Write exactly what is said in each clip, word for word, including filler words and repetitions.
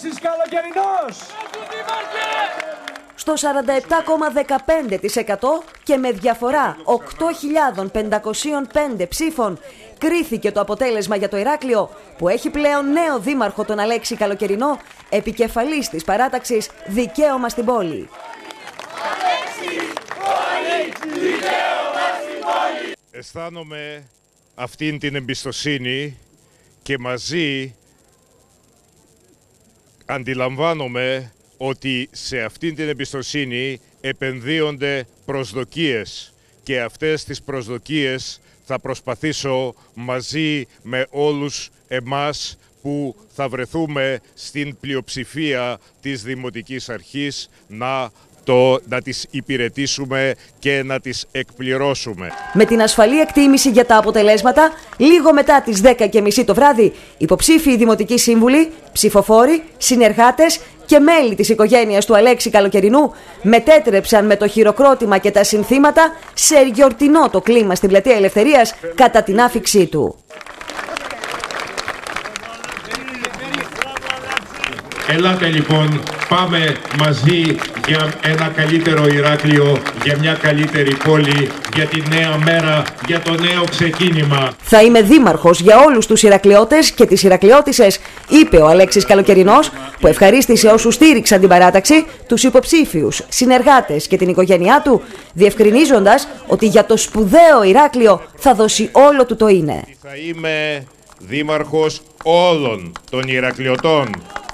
Αλέξης Καλοκαιρινός. Στο σαράντα επτά κόμμα δεκαπέντε τοις εκατό και με διαφορά οκτώ χιλιάδες πεντακόσιες πέντε ψήφων κρίθηκε το αποτέλεσμα για το Ηράκλειο, που έχει πλέον νέο δήμαρχο τον Αλέξη Καλοκαιρινό, επικεφαλής της παράταξης Δικαίωμα στην Πόλη. Αισθάνομαι αυτήν την εμπιστοσύνη και μαζί αντιλαμβάνομαι ότι σε αυτήν την εμπιστοσύνη επενδύονται προσδοκίες και αυτές τις προσδοκίες θα προσπαθήσω μαζί με όλους εμάς που θα βρεθούμε στην πλειοψηφία της Δημοτικής Αρχής να Το, να τις υπηρετήσουμε και να τις εκπληρώσουμε. Με την ασφαλή εκτίμηση για τα αποτελέσματα, λίγο μετά τις δέκα και μισή το βράδυ, υποψήφιοι δημοτικοί σύμβουλοι, ψηφοφόροι, συνεργάτες και μέλη της οικογένειας του Αλέξη Καλοκαιρινού μετέτρεψαν με το χειροκρότημα και τα συνθήματα σε γιορτινό το κλίμα στην Πλατεία Ελευθερίας κατά την άφιξή του. Ελάτε λοιπόν, πάμε μαζί για ένα καλύτερο Ηράκλειο, για μια καλύτερη πόλη, για τη νέα μέρα, για το νέο ξεκίνημα. Θα είμαι δήμαρχος για όλους τους Ηρακλειώτες και τις Ηρακλειώτισσες, είπε ο Αλέξης Καλοκαιρινός, που ευχαρίστησε όσους στήριξαν την παράταξη, τους υποψήφιους, συνεργάτες και την οικογένειά του, διευκρινίζοντας ότι για το σπουδαίο Ηράκλειο θα δώσει όλο του το είναι. Θα είμαι δήμαρχος όλων των Ηρακλειωτών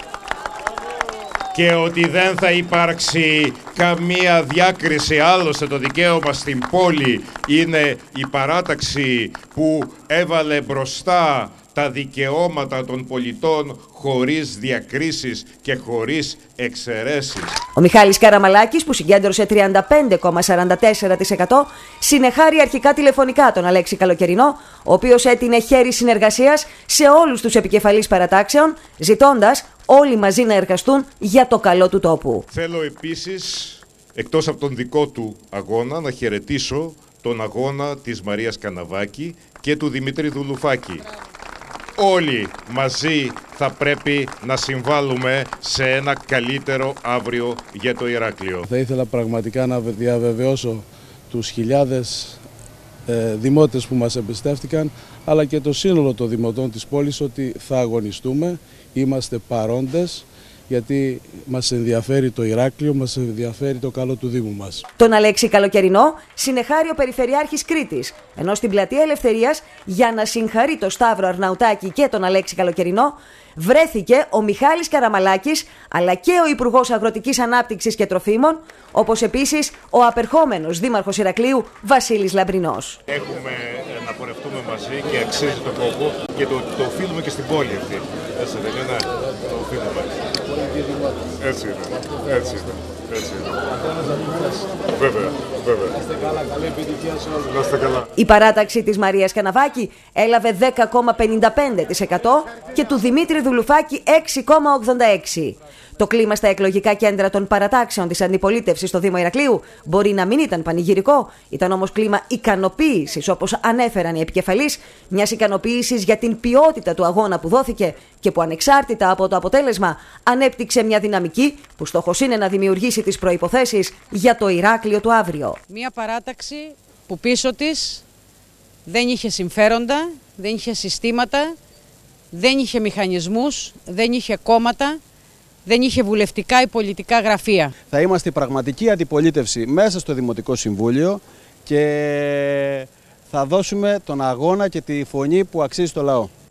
και ότι δεν θα υπάρξει καμία διάκριση. Άλλωστε το δικαίωμα στην πόλη είναι η παράταξη που έβαλε μπροστά τα δικαιώματα των πολιτών χωρίς διακρίσεις και χωρίς εξαιρέσεις. Ο Μιχάλης Καραμαλάκης, που συγκέντρωσε τριάντα πέντε κόμμα σαράντα τέσσερα τοις εκατό, συνεχάρει αρχικά τηλεφωνικά τον Αλέξη Καλοκαιρινό, ο οποίος έτεινε χέρι συνεργασίας σε όλους τους επικεφαλείς παρατάξεων, ζητώντας όλοι μαζί να εργαστούν για το καλό του τόπου. Θέλω επίσης, εκτός από τον δικό του αγώνα, να χαιρετήσω τον αγώνα της Μαρίας Καναβάκη και του Δημήτρη Δουλουφάκη. Όλοι μαζί θα πρέπει να συμβάλλουμε σε ένα καλύτερο αύριο για το Ηράκλειο. Θα ήθελα πραγματικά να διαβεβαιώσω τους χιλιάδες ε, δημότες που μας εμπιστεύτηκαν, αλλά και το σύνολο των δημοτών της πόλης, ότι θα αγωνιστούμε, είμαστε παρόντες, γιατί μας ενδιαφέρει το Ηράκλειο, μας ενδιαφέρει το καλό του Δήμου μας. Τον Αλέξη Καλοκαιρινό συνεχάρει ο Περιφερειάρχης Κρήτης, ενώ στην Πλατεία Ελευθερίας, για να συγχαρεί το Σταύρο Αρναουτάκη και τον Αλέξη Καλοκαιρινό, βρέθηκε ο Μιχάλης Καραμαλάκης, αλλά και ο Υπουργός Αγροτικής Ανάπτυξης και Τροφίμων, όπως επίσης ο απερχόμενος Δήμαρχος Ηρακλείου Βασίλης Λαμπρινός. Έχουμε να πορευτούμε μαζί και αξίζει τον κόπο και το, το οφείλουμε και στην πόλη αυτή. Έτσι δεν είναι? Το οφείλουμε. Έτσι είναι. Έτσι είναι. Έτσι είναι. Βέβαια, βέβαια. Να είστε καλά, καλή επιτυχία σε όλους. Να είστε καλά. Η παράταξη της Μαρίας Καναβάκη έλαβε δέκα κόμμα πενήντα πέντε τοις εκατό και του Δημήτρη Δουλουφάκη έξι κόμμα ογδόντα έξι τοις εκατό. Το κλίμα στα εκλογικά κέντρα των παρατάξεων της αντιπολίτευσης στο Δήμο Ηρακλείου μπορεί να μην ήταν πανηγυρικό, ήταν όμως κλίμα ικανοποίησης, όπως ανέφεραν οι επικεφαλείς, μιας ικανοποίησης για την ποιότητα του αγώνα που δόθηκε και που ανεξάρτητα από το αποτέλεσμα ανέπτυξε μια δυναμική που στόχος είναι να δημιουργήσει τις προϋποθέσεις για το Ηράκλειο του αύριο. Μια παράταξη που πίσω της δεν είχε συμφέροντα, δεν είχε συστήματα, δεν είχε μηχανισμούς, δεν είχε κόμματα, δεν είχε βουλευτικά ή πολιτικά γραφεία. Θα είμαστε η πραγματική αντιπολίτευση μέσα στο Δημοτικό Συμβούλιο και θα δώσουμε τον αγώνα και τη φωνή που αξίζει στο λαό.